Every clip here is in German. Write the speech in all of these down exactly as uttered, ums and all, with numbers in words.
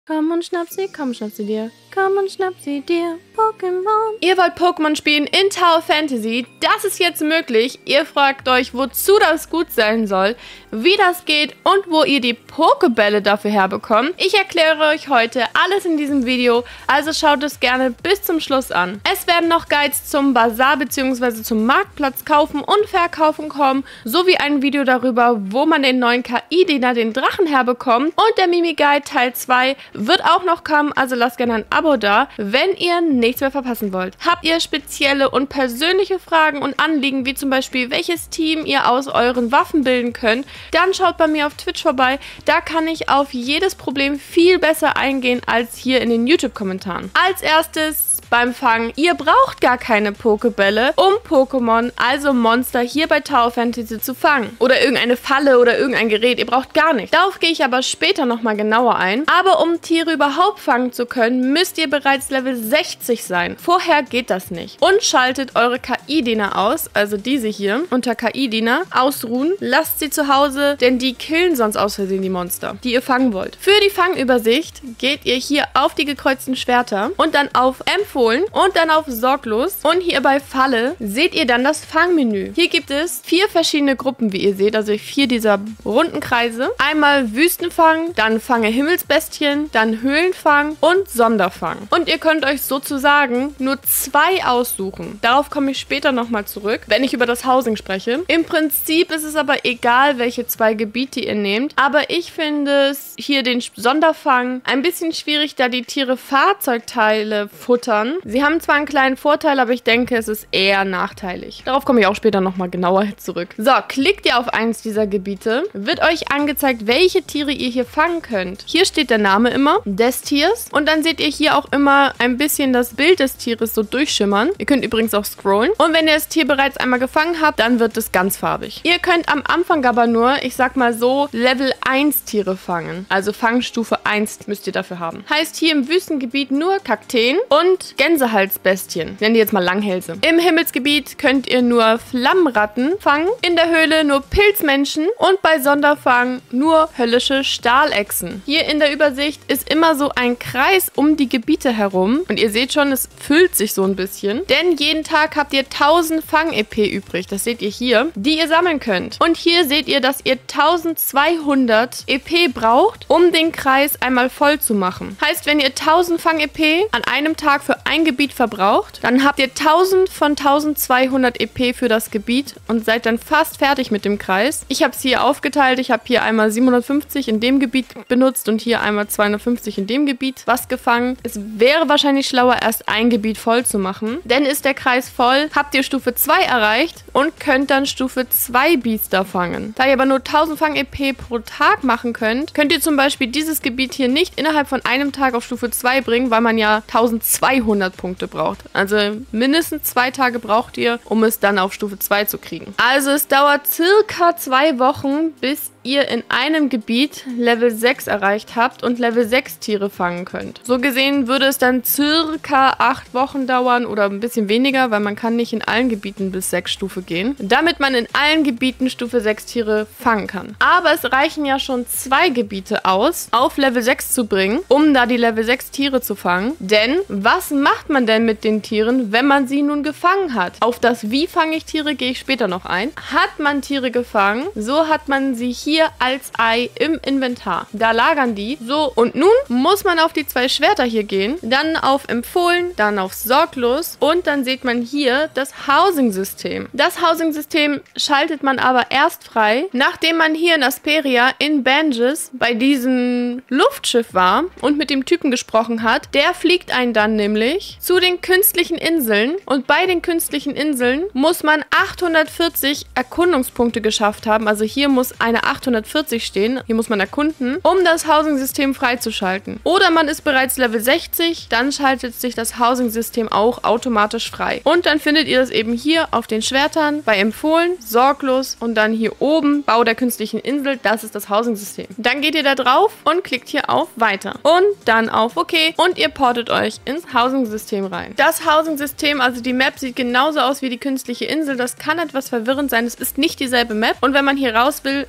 Komm und schnapp sie, komm, schnapp sie dir. Komm und schnapp sie dir, Pokémon. Ihr wollt Pokémon spielen in Tower Fantasy? Das ist jetzt möglich. Ihr fragt euch, wozu das gut sein soll, wie das geht und wo ihr die Pokébälle dafür herbekommt. Ich erkläre euch heute alles in diesem Video, also schaut es gerne bis zum Schluss an. Es werden noch Guides zum Bazar bzw. zum Marktplatz kaufen und verkaufen kommen, sowie ein Video darüber, wo man den neuen K I-Diener, den Drachen, herbekommt. Und der Mimi-Guide Teil zwei wird auch noch kommen, also lasst gerne ein Abo da, wenn ihr nichts mehr verpassen wollt. Habt ihr spezielle und persönliche Fragen und Anliegen, wie zum Beispiel, welches Team ihr aus euren Waffen bilden könnt, dann schaut bei mir auf Twitch vorbei. Da kann ich auf jedes Problem viel besser eingehen als hier in den YouTube-Kommentaren. Als erstes beim Fangen. Ihr braucht gar keine Pokébälle, um Pokémon, also Monster, hier bei Tower Fantasy zu fangen. Oder irgendeine Falle oder irgendein Gerät. Ihr braucht gar nichts. Darauf gehe ich aber später nochmal genauer ein. Aber um Tiere überhaupt fangen zu können, müsst ihr bereits Level sechzig sein. Vorher geht das nicht. Und schaltet eure K I-Diener aus, also diese hier, unter K I-Diener, ausruhen. Lasst sie zu Hause, denn die killen sonst aus Versehen die Monster, die ihr fangen wollt. Für die Fangübersicht geht ihr hier auf die gekreuzten Schwerter und dann auf Empfohlen und dann auf Sorglos. Und hier bei Falle seht ihr dann das Fangmenü. Hier gibt es vier verschiedene Gruppen, wie ihr seht, also vier dieser runden Kreise. Einmal Wüstenfang, dann Fange Himmelsbestien, dann Höhlenfang und Sonderfang. Und ihr könnt euch sozusagen nur zwei aussuchen. Darauf komme ich später nochmal zurück, wenn ich über das Housing spreche. Im Prinzip ist es aber egal, welche zwei Gebiete ihr nehmt, aber ich finde es hier den Sonderfang ein bisschen schwierig, da die Tiere Fahrzeugteile futtern. Sie haben zwar einen kleinen Vorteil, aber ich denke, es ist eher nachteilig. Darauf komme ich auch später nochmal genauer zurück. So, klickt ihr auf eins dieser Gebiete, wird euch angezeigt, welche Tiere ihr hier fangen könnt. Hier steht der Name immer des Tiers und dann seht ihr hier auch immer ein bisschen das Bild des Tieres so durchschimmern. Ihr könnt übrigens auch scrollen. Und wenn ihr das Tier bereits einmal gefangen habt, dann wird es ganz farbig. Ihr könnt am Anfang aber nur, ich sag mal so, Level eins Tiere fangen. Also Fangstufe eins müsst ihr dafür haben. Heißt hier im Wüstengebiet nur Kakteen und Gänsehalsbestien. Nennen die jetzt mal Langhälse. Im Himmelsgebiet könnt ihr nur Flammenratten fangen. In der Höhle nur Pilzmenschen. Und bei Sonderfang nur höllische Stahlechsen. Hier in der Übersicht ist immer so ein Kreis um die Gebiete herum. Und ihr seht schon, es füllt sich so ein bisschen. Denn jeden Tag habt ihr tausend Fang-E P übrig. Das seht ihr hier. Die ihr sammeln könnt. Und hier seht ihr, dass ihr tausendzweihundert E P braucht, um den Kreis einmal voll zu machen. Heißt, wenn ihr tausend Fang-E P an einem Tag für ein Gebiet verbraucht, dann habt ihr tausend von tausendzweihundert E P für das Gebiet und seid dann fast fertig mit dem Kreis. Ich habe es hier aufgeteilt. Ich habe hier einmal siebenhundertfünfzig in dem Gebiet benutzt und hier einmal zweihundertfünfzig in dem Gebiet was gefangen. Es wäre wahrscheinlich schlauer, erst ein Gebiet voll zu machen. Denn ist der Kreis voll, habt ihr Stufe zwei erreicht und könnt dann Stufe zwei Biester fangen. Da ihr aber nur tausend Fang-E P pro Tag machen könnt, könnt ihr zum Beispiel dieses Gebiet hier nicht innerhalb von einem Tag auf Stufe zwei bringen, weil man ja tausendzweihundert Punkte braucht. Also mindestens zwei Tage braucht ihr, um es dann auf Stufe zwei zu kriegen. Also es dauert circa zwei Wochen, bis ihr in einem Gebiet Level sechs erreicht habt und Level sechs Tiere fangen könnt. So gesehen würde es dann circa acht Wochen dauern oder ein bisschen weniger, weil man kann nicht in allen Gebieten bis sechs Stufe gehen, damit man in allen Gebieten Stufe sechs Tiere fangen kann. Aber es reichen ja schon zwei Gebiete aus, auf Level sechs zu bringen, um da die Level sechs Tiere zu fangen. Denn was macht man denn mit den Tieren, wenn man sie nun gefangen hat? Auf das Wie fange ich Tiere gehe ich später noch ein. Hat man Tiere gefangen, so hat man sie hier hier als Ei im Inventar. Da lagern die. So, und nun muss man auf die zwei Schwerter hier gehen, dann auf Empfohlen, dann auf Sorglos und dann sieht man hier das Housing-System. Das Housing-System schaltet man aber erst frei, nachdem man hier in Asperia in Banges bei diesem Luftschiff war und mit dem Typen gesprochen hat. Der fliegt einen dann nämlich zu den künstlichen Inseln und bei den künstlichen Inseln muss man achthundertvierzig Erkundungspunkte geschafft haben. Also hier muss eine achthundertvierzig stehen. Hier muss man erkunden, um das Housing-System freizuschalten. Oder man ist bereits Level sechzig, dann schaltet sich das Housing-System auch automatisch frei. Und dann findet ihr das eben hier auf den Schwertern, bei Empfohlen, Sorglos und dann hier oben, Bau der künstlichen Insel, das ist das Housing-System. Dann geht ihr da drauf und klickt hier auf Weiter. Und dann auf OK und ihr portet euch ins Housing-System rein. Das Housing-System, also die Map, sieht genauso aus wie die künstliche Insel. Das kann etwas verwirrend sein. Es ist nicht dieselbe Map. Und wenn man hier raus will, muss man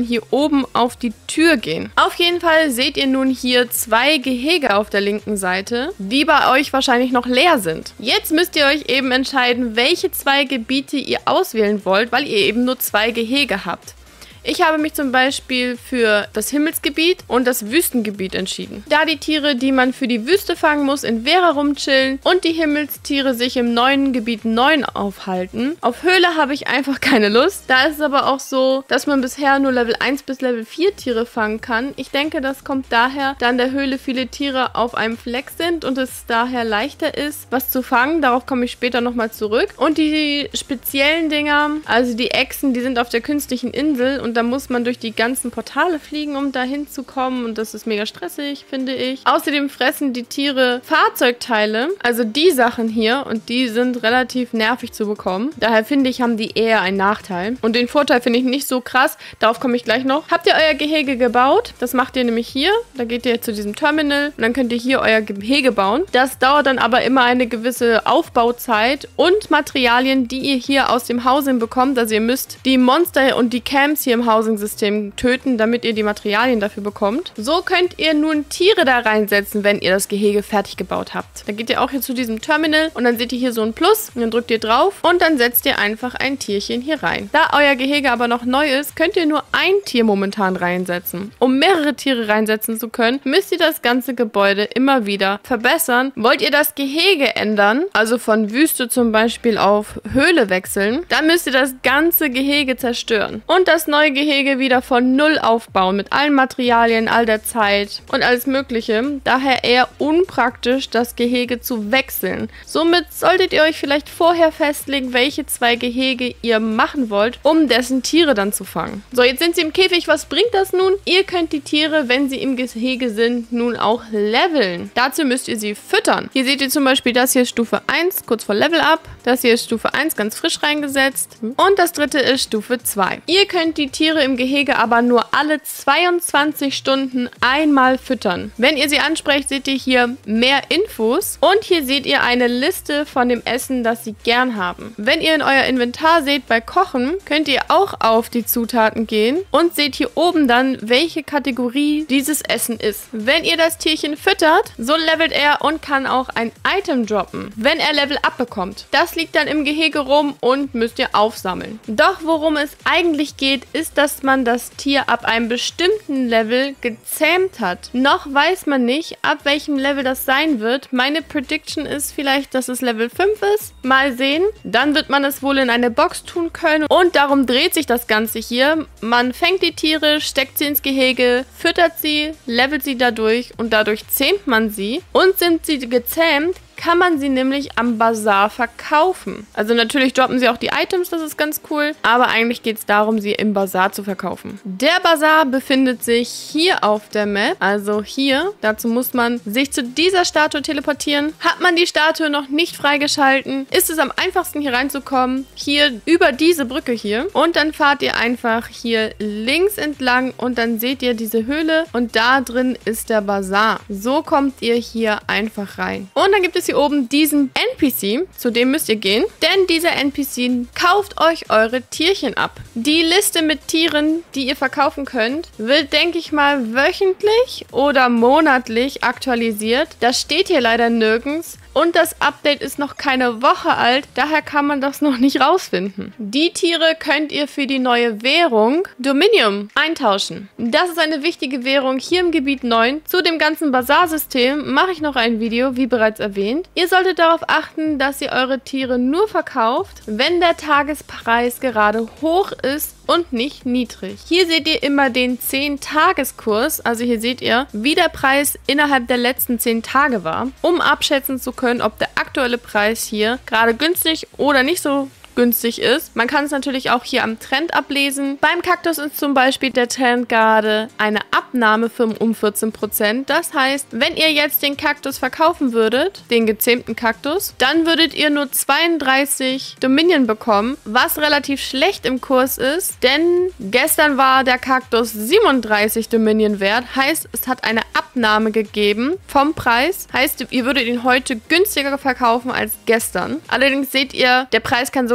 hier oben auf die Tür gehen. Auf jeden Fall seht ihr nun hier zwei Gehege auf der linken Seite, die bei euch wahrscheinlich noch leer sind. Jetzt müsst ihr euch eben entscheiden, welche zwei Gebiete ihr auswählen wollt, weil ihr eben nur zwei Gehege habt. Ich habe mich zum Beispiel für das Himmelsgebiet und das Wüstengebiet entschieden. Da die Tiere, die man für die Wüste fangen muss, in Vera rumchillen und die Himmelstiere sich im neuen Gebiet neun aufhalten. Auf Höhle habe ich einfach keine Lust. Da ist es aber auch so, dass man bisher nur Level eins bis Level vier Tiere fangen kann. Ich denke, das kommt daher, da in der Höhle viele Tiere auf einem Fleck sind und es daher leichter ist, was zu fangen. Darauf komme ich später nochmal zurück. Und die speziellen Dinger, also die Echsen, die sind auf der künstlichen Insel und da muss man durch die ganzen Portale fliegen, um dahin zu kommen. Und das ist mega stressig, finde ich. Außerdem fressen die Tiere Fahrzeugteile, also die Sachen hier. Und die sind relativ nervig zu bekommen. Daher finde ich, haben die eher einen Nachteil. Und den Vorteil finde ich nicht so krass. Darauf komme ich gleich noch. Habt ihr euer Gehege gebaut? Das macht ihr nämlich hier. Da geht ihr zu diesem Terminal und dann könnt ihr hier euer Gehege bauen. Das dauert dann aber immer eine gewisse Aufbauzeit und Materialien, die ihr hier aus dem Housing bekommt. Also ihr müsst die Monster und die Camps hier im Housing-System töten, damit ihr die Materialien dafür bekommt. So könnt ihr nun Tiere da reinsetzen, wenn ihr das Gehege fertig gebaut habt. Dann geht ihr auch hier zu diesem Terminal und dann seht ihr hier so ein Plus und dann drückt ihr drauf und dann setzt ihr einfach ein Tierchen hier rein. Da euer Gehege aber noch neu ist, könnt ihr nur ein Tier momentan reinsetzen. Um mehrere Tiere reinsetzen zu können, müsst ihr das ganze Gebäude immer wieder verbessern. Wollt ihr das Gehege ändern, also von Wüste zum Beispiel auf Höhle wechseln, dann müsst ihr das ganze Gehege zerstören und das neue Gehege wieder von null aufbauen, mit allen Materialien, all der Zeit und alles mögliche. Daher eher unpraktisch, das Gehege zu wechseln. Somit solltet ihr euch vielleicht vorher festlegen, welche zwei Gehege ihr machen wollt, um dessen Tiere dann zu fangen. So, jetzt sind sie im Käfig. Was bringt das nun? Ihr könnt die Tiere, wenn sie im Gehege sind, nun auch leveln. Dazu müsst ihr sie füttern. Hier seht ihr zum Beispiel, das hier ist Stufe eins, kurz vor Level Up. Das hier ist Stufe eins, ganz frisch reingesetzt. Und das dritte ist Stufe zwei. Ihr könnt die Tiere im Gehege aber nur alle zweiundzwanzig Stunden einmal füttern. Wenn ihr sie ansprecht, seht ihr hier mehr Infos und hier seht ihr eine Liste von dem Essen, das sie gern haben. Wenn ihr in euer Inventar seht bei Kochen, könnt ihr auch auf die Zutaten gehen und seht hier oben dann, welche Kategorie dieses Essen ist. Wenn ihr das Tierchen füttert, so levelt er und kann auch ein Item droppen, wenn er Level Up bekommt. Das liegt dann im Gehege rum und müsst ihr aufsammeln. Doch worum es eigentlich geht, ist, dass man das Tier ab einem bestimmten Level gezähmt hat. Noch weiß man nicht, ab welchem Level das sein wird. Meine Prediction ist vielleicht, dass es Level fünf ist. Mal sehen. Dann wird man es wohl in eine Box tun können. Und darum dreht sich das Ganze hier. Man fängt die Tiere, steckt sie ins Gehege, füttert sie, levelt sie dadurch und dadurch zähmt man sie. Und sind sie gezähmt, kann man sie nämlich am Bazar verkaufen. Also natürlich droppen sie auch die Items, das ist ganz cool. Aber eigentlich geht es darum, sie im Bazar zu verkaufen. Der Bazar befindet sich hier auf der Map. Also hier. Dazu muss man sich zu dieser Statue teleportieren. Hat man die Statue noch nicht freigeschalten, ist es am einfachsten hier reinzukommen. Hier über diese Brücke hier. Und dann fahrt ihr einfach hier links entlang und dann seht ihr diese Höhle. Und da drin ist der Bazar. So kommt ihr hier einfach rein. Und dann gibt es hier oben diesen N P C, zu dem müsst ihr gehen, denn dieser N P C kauft euch eure Tierchen ab. Die Liste mit Tieren, die ihr verkaufen könnt, wird, denke ich mal, wöchentlich oder monatlich aktualisiert. Das steht hier leider nirgends. Und das Update ist noch keine Woche alt, daher kann man das noch nicht rausfinden. Die Tiere könnt ihr für die neue Währung Dominium eintauschen. Das ist eine wichtige Währung hier im Gebiet neun. Zu dem ganzen Bazarsystem mache ich noch ein Video, wie bereits erwähnt. Ihr solltet darauf achten, dass ihr eure Tiere nur verkauft, wenn der Tagespreis gerade hoch ist und nicht niedrig. Hier seht ihr immer den zehn-Tages-Kurs, also hier seht ihr, wie der Preis innerhalb der letzten zehn Tage war, um abschätzen zu können, ob der aktuelle Preis hier gerade günstig oder nicht so günstig ist. Man kann es natürlich auch hier am Trend ablesen. Beim Kaktus ist zum Beispiel der Trend gerade eine Abnahme um vierzehn Prozent. Das heißt, wenn ihr jetzt den Kaktus verkaufen würdet, den gezähmten Kaktus, dann würdet ihr nur zweiunddreißig Dominion bekommen, was relativ schlecht im Kurs ist, denn gestern war der Kaktus siebenunddreißig Dominion wert. Heißt, es hat eine Abnahme gegeben vom Preis. Heißt, ihr würdet ihn heute günstiger verkaufen als gestern. Allerdings seht ihr, der Preis kann sogar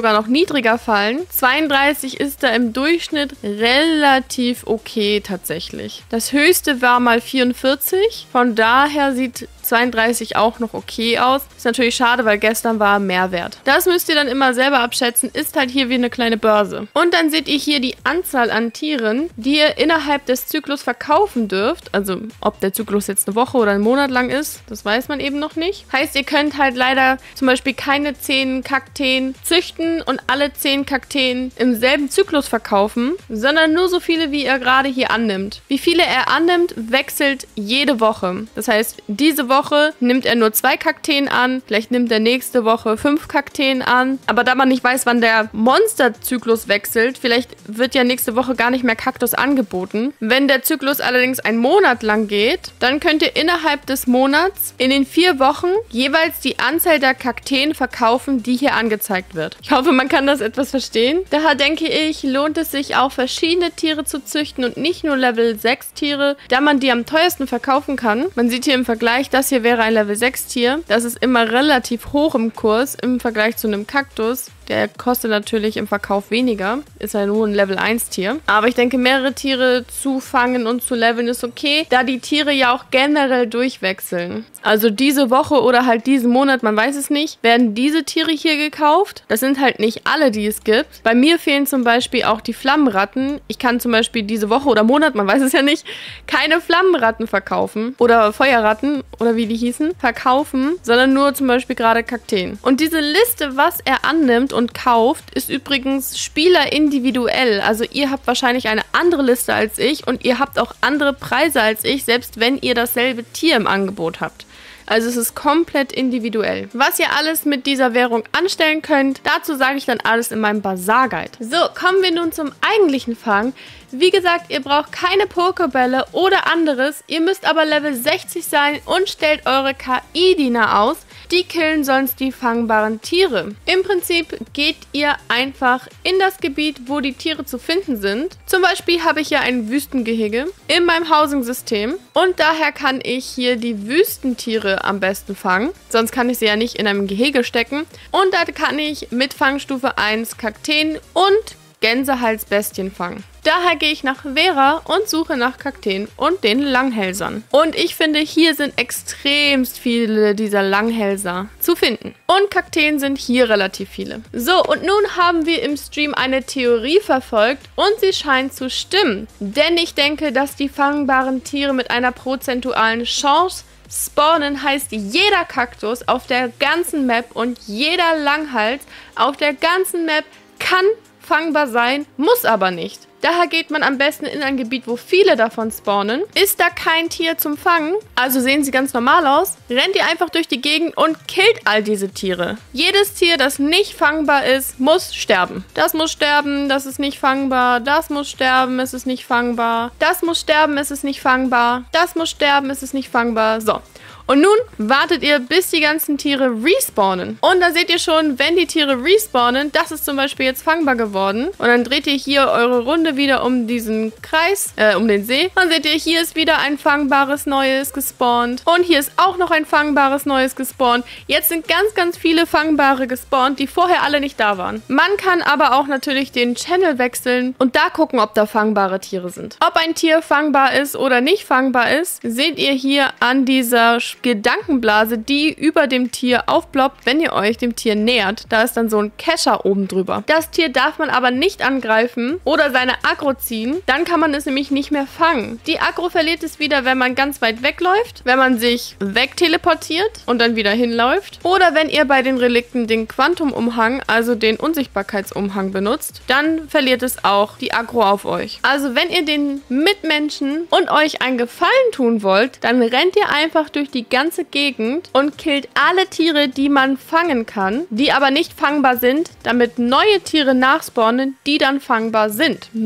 sogar noch niedriger fallen. zweiunddreißig ist da im Durchschnitt relativ okay tatsächlich. Das höchste war mal vierundvierzig. Von daher sieht zweiunddreißig auch noch okay aus. Ist natürlich schade, weil gestern war Mehrwert. Das müsst ihr dann immer selber abschätzen. Ist halt hier wie eine kleine Börse. Und dann seht ihr hier die Anzahl an Tieren, die ihr innerhalb des Zyklus verkaufen dürft. Also ob der Zyklus jetzt eine Woche oder einen Monat lang ist, das weiß man eben noch nicht. Heißt, ihr könnt halt leider zum Beispiel keine zehn Kakteen züchten und alle zehn Kakteen im selben Zyklus verkaufen, sondern nur so viele, wie ihr gerade hier annimmt. Wie viele er annimmt, wechselt jede Woche. Das heißt, diese Woche Woche nimmt er nur zwei Kakteen an, vielleicht nimmt er nächste Woche fünf Kakteen an. Aber da man nicht weiß, wann der Monsterzyklus wechselt, vielleicht wird ja nächste Woche gar nicht mehr Kaktus angeboten. Wenn der Zyklus allerdings einen Monat lang geht, dann könnt ihr innerhalb des Monats in den vier Wochen jeweils die Anzahl der Kakteen verkaufen, die hier angezeigt wird. Ich hoffe, man kann das etwas verstehen. Daher denke ich, lohnt es sich auch, verschiedene Tiere zu züchten und nicht nur Level sechs Tiere, da man die am teuersten verkaufen kann. Man sieht hier im Vergleich, dass hier wäre ein Level sechs Tier. Das ist immer relativ hoch im Kurs im Vergleich zu einem Kaktus. Der kostet natürlich im Verkauf weniger. Ist ja nur ein Level eins Tier. Aber ich denke, mehrere Tiere zu fangen und zu leveln ist okay, da die Tiere ja auch generell durchwechseln. Also diese Woche oder halt diesen Monat, man weiß es nicht, werden diese Tiere hier gekauft. Das sind halt nicht alle, die es gibt. Bei mir fehlen zum Beispiel auch die Flammenratten. Ich kann zum Beispiel diese Woche oder Monat, man weiß es ja nicht, keine Flammenratten verkaufen. Oder Feuerratten oder wie die hießen, verkaufen, sondern nur zum Beispiel gerade Kakteen. Und diese Liste, was er annimmt und kauft, ist übrigens spielerindividuell. Also ihr habt wahrscheinlich eine andere Liste als ich und ihr habt auch andere Preise als ich, selbst wenn ihr dasselbe Tier im Angebot habt. Also es ist komplett individuell. Was ihr alles mit dieser Währung anstellen könnt, dazu sage ich dann alles in meinem Bazaar-Guide. So, kommen wir nun zum eigentlichen Fang. Wie gesagt, ihr braucht keine Pokebälle oder anderes. Ihr müsst aber Level sechzig sein und stellt eure K I-Diener aus. Die killen sonst die fangbaren Tiere. Im Prinzip geht ihr einfach in das Gebiet, wo die Tiere zu finden sind. Zum Beispiel habe ich ja ein Wüstengehege in meinem Housing-System und daher kann ich hier die Wüstentiere am besten fangen. Sonst kann ich sie ja nicht in einem Gehege stecken. Und da kann ich mit Fangstufe eins Kakteen und Gänsehalsbestien fangen. Daher gehe ich nach Vera und suche nach Kakteen und den Langhälsern. Und ich finde, hier sind extremst viele dieser Langhälser zu finden. Und Kakteen sind hier relativ viele. So, und nun haben wir im Stream eine Theorie verfolgt und sie scheint zu stimmen. Denn ich denke, dass die fangbaren Tiere mit einer prozentualen Chance spawnen, heißt jeder Kaktus auf der ganzen Map und jeder Langhals auf der ganzen Map kann fangbar sein, muss aber nicht. Daher geht man am besten in ein Gebiet, wo viele davon spawnen. Ist da kein Tier zum Fangen, also sehen sie ganz normal aus, rennt ihr einfach durch die Gegend und killt all diese Tiere. Jedes Tier, das nicht fangbar ist, muss sterben. Das muss sterben, das ist nicht fangbar. Das muss sterben, es ist nicht fangbar. Das muss sterben, es ist nicht fangbar. Das muss sterben, es ist nicht fangbar. So. Und nun wartet ihr, bis die ganzen Tiere respawnen. Und da seht ihr schon, wenn die Tiere respawnen, das ist zum Beispiel jetzt fangbar geworden. Und dann dreht ihr hier eure Runde wieder um diesen Kreis, äh, um den See. Dann seht ihr, hier ist wieder ein fangbares Neues gespawnt. Und hier ist auch noch ein fangbares Neues gespawnt. Jetzt sind ganz, ganz viele fangbare gespawnt, die vorher alle nicht da waren. Man kann aber auch natürlich den Channel wechseln und da gucken, ob da fangbare Tiere sind. Ob ein Tier fangbar ist oder nicht fangbar ist, seht ihr hier an dieser Gedankenblase, die über dem Tier aufploppt, wenn ihr euch dem Tier nähert. Da ist dann so ein Kescher oben drüber. Das Tier darf man aber nicht angreifen oder seine Aggro ziehen. Dann kann man es nämlich nicht mehr fangen. Die Aggro verliert es wieder, wenn man ganz weit wegläuft, wenn man sich wegteleportiert und dann wieder hinläuft. Oder wenn ihr bei den Relikten den Quantum-Umhang, also den Unsichtbarkeitsumhang benutzt, dann verliert es auch die Aggro auf euch. Also wenn ihr den Mitmenschen und euch einen Gefallen tun wollt, dann rennt ihr einfach durch die ganze Gegend und killt alle Tiere, die man fangen kann, die aber nicht fangbar sind, damit neue Tiere nachspawnen, die dann fangbar sind.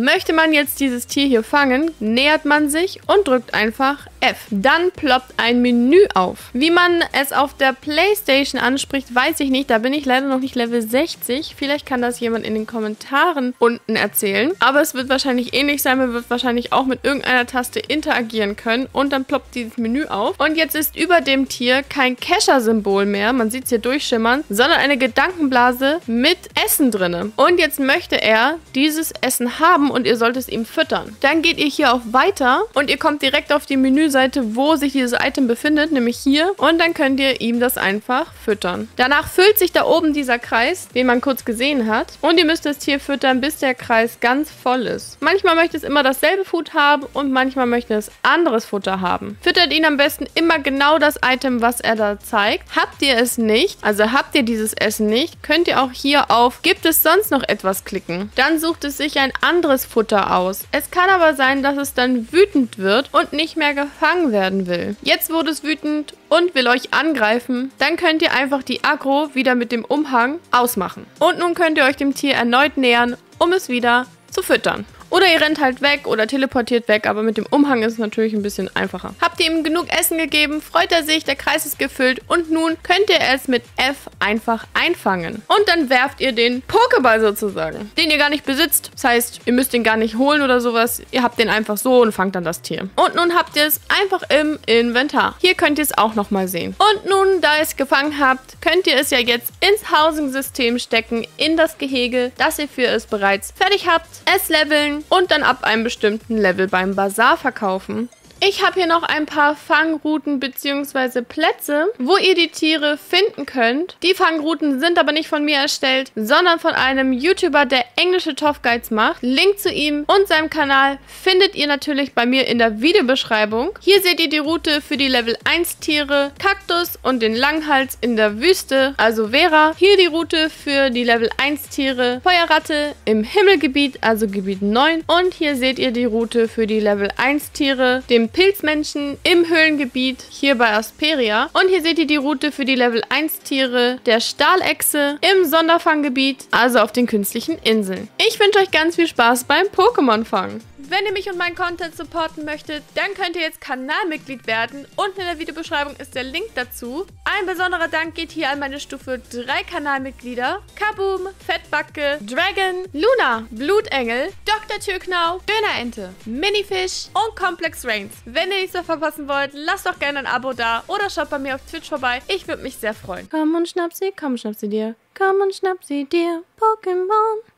Möchte man jetzt dieses Tier hier fangen, nähert man sich und drückt einfach F. Dann ploppt ein Menü auf. Wie man es auf der Playstation anspricht, weiß ich nicht. Da bin ich leider noch nicht Level sechzig. Vielleicht kann das jemand in den Kommentaren unten erzählen. Aber es wird wahrscheinlich ähnlich sein. Man wird wahrscheinlich auch mit irgendeiner Taste interagieren können. Und dann ploppt dieses Menü auf. Und jetzt ist über dem Tier kein Kescher-Symbol mehr. Man sieht es hier durchschimmern. Sondern eine Gedankenblase mit Essen drin. Und jetzt möchte er dieses Essen haben und ihr sollt es ihm füttern. Dann geht ihr hier auf Weiter und ihr kommt direkt auf die Menüseite, wo sich dieses Item befindet, nämlich hier. Und dann könnt ihr ihm das einfach füttern. Danach füllt sich da oben dieser Kreis, den man kurz gesehen hat. Und ihr müsst das Tier füttern, bis der Kreis ganz voll ist. Manchmal möchte es immer dasselbe Food haben und manchmal möchte es anderes Futter haben. Füttert ihn am besten immer genau das Item, was er da zeigt. Habt ihr es nicht, also habt ihr dieses Essen nicht, könnt ihr auch hier auf Gibt es sonst noch etwas klicken. Dann sucht es sich ein anderes Futter aus. Es kann aber sein, dass es dann wütend wird und nicht mehr gefangen werden will. Jetzt wurde es wütend und will euch angreifen. Dann könnt ihr einfach die Aggro wieder mit dem Umhang ausmachen. Und nun könnt ihr euch dem Tier erneut nähern, um es wieder zu füttern. Oder ihr rennt halt weg oder teleportiert weg, aber mit dem Umhang ist es natürlich ein bisschen einfacher. Habt ihr ihm genug Essen gegeben, freut er sich, der Kreis ist gefüllt und nun könnt ihr es mit F einfach einfangen. Und dann werft ihr den Pokéball sozusagen, den ihr gar nicht besitzt. Das heißt, ihr müsst den gar nicht holen oder sowas. Ihr habt den einfach so und fangt dann das Tier. Und nun habt ihr es einfach im Inventar. Hier könnt ihr es auch nochmal sehen. Und nun, da ihr es gefangen habt, könnt ihr es ja jetzt ins Housing-System stecken, in das Gehege, das ihr für es bereits fertig habt, es leveln und dann ab einem bestimmten Level beim Bazar verkaufen. Ich habe hier noch ein paar Fangrouten bzw. Plätze, wo ihr die Tiere finden könnt. Die Fangrouten sind aber nicht von mir erstellt, sondern von einem YouTuber, der englische Tough Guides macht. Link zu ihm und seinem Kanal findet ihr natürlich bei mir in der Videobeschreibung. Hier seht ihr die Route für die Level eins Tiere, Kaktus und den Langhals in der Wüste, also Vera. Hier die Route für die Level eins Tiere, Feuerratte im Himmelgebiet, also Gebiet neun. Und hier seht ihr die Route für die Level eins Tiere, dem Pilzmenschen im Höhlengebiet hier bei Asperia. Und hier seht ihr die Route für die Level eins Tiere der Stahlechse im Sonderfanggebiet, also auf den künstlichen Inseln. Ich wünsche euch ganz viel Spaß beim Pokémon-Fangen. Wenn ihr mich und meinen Content supporten möchtet, dann könnt ihr jetzt Kanalmitglied werden. Unten in der Videobeschreibung ist der Link dazu. Ein besonderer Dank geht hier an meine Stufe drei Kanalmitglieder. Kaboom, Fettbacke, Dragon, Luna, Blutengel, Doktor Türknau, Dönerente, Minifish und Complex Reigns. Wenn ihr nichts mehr verpassen wollt, lasst doch gerne ein Abo da oder schaut bei mir auf Twitch vorbei. Ich würde mich sehr freuen. Komm und schnapp sie, komm, schnapp sie dir. Komm und schnapp sie dir, Pokémon.